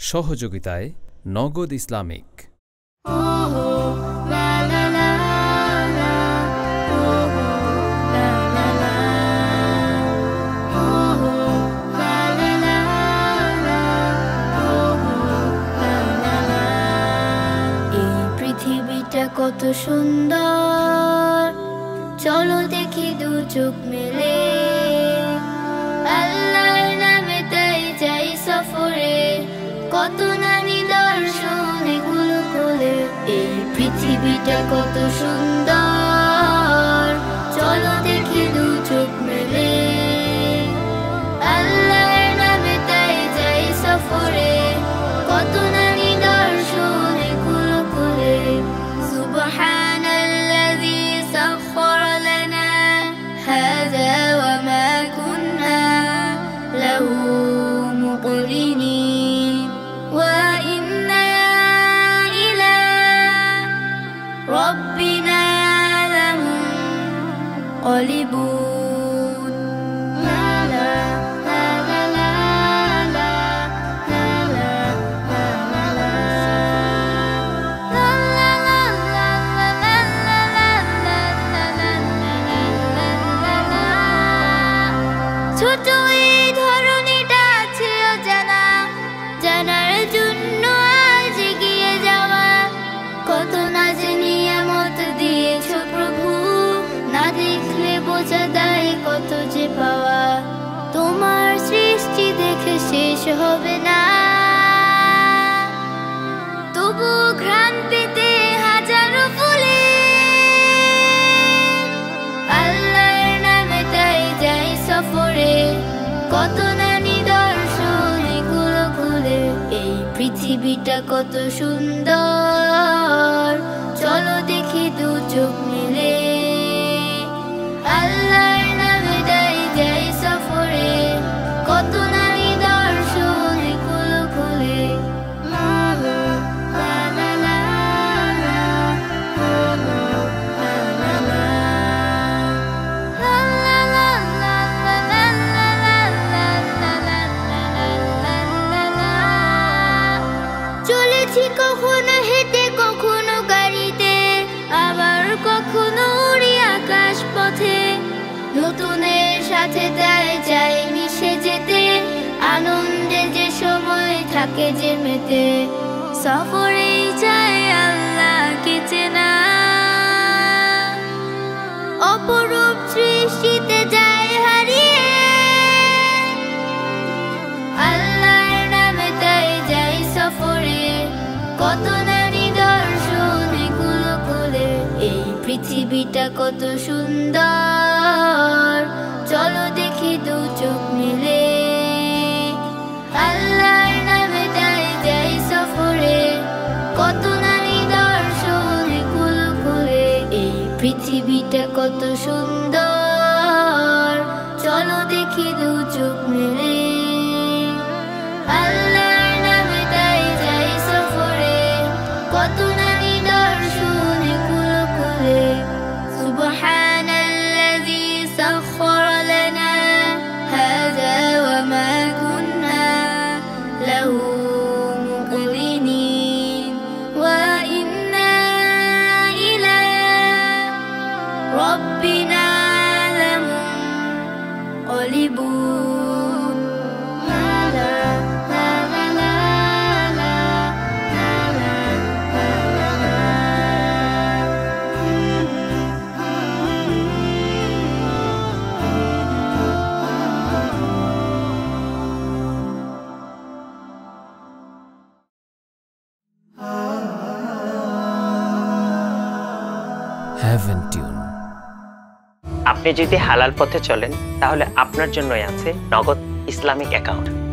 সহযোগিতায় নগদ ইসলামিক। কত সুন্দর, চলো দেখি দু চোখ মেলে, আল্লাহর নামে তাই যাই সফরে, কত না নিদর্শন এগুলো কোলে। এই পৃথিবীটা কত সুন্দর, চলো দেখি দু চোখ মেলে, আল্লাহর নামে তাই যাই সফরে, কত না নিদর্শন এগুলো কোলে। سبحان الذي سخر لنا هذا وما كنا له مقرنين وإنا إلى ربنا لمنقلبون. কত যে পাওয়া, তোমার সৃষ্টি দেখে শেষ হবে না, তবু ঘ্রাণ পেতে হাজারো ফুলে, আল্লাহর নামে তাই যাই সফরে, কত না নিদর্শন এগুলো খুলে। এই পৃথিবীটা কত সুন্দর, চলো দেখি দু চোখ মেলে, আল্লাহর নামে তাই যাই সফরে, কত না নিদর্শন এগুলো খুলে। চলেছি কখনো হেঁটে, কখনো গাড়িতে, আবার কখনো উড়ি আকাশ পথে, নতুনের সাথে তাই যাই মিশে যেতে, আনন্দে যে সময় থাকে যে মেতে, সফরেই চাই আল্লাহকে চেনা, অপরূপ সৃষ্টিতে যাই হারিয়ে, আল্লাহর নামে তাই যাই সফরে, কত না নিদর্শন এগুলো কোলে। এই পৃথিবীটা কত সুন্দর, চলো দেখি দু চোখ মেলে, আল্লাহর নামে তাই যাই সফরে, কত না নিদর্শন এগুলো কোলে। এই পৃথিবীটা কত সুন্দর, চলো দেখি দু চোখ মেলে, আল্লাহর নামে তাই যাই সফরে, কত না নিদর্শন এগুলো কোলে। سبحان الذي سخر لنا هذا وما كنا له مقرنين وإنا إلى ربنا لمنقلبون. Heaven Tune. আপনি যদি হালাল পথে চলেন তাহলে আপনার জন্যই আছে নগদ ইসলামিক অ্যাকাউন্ট।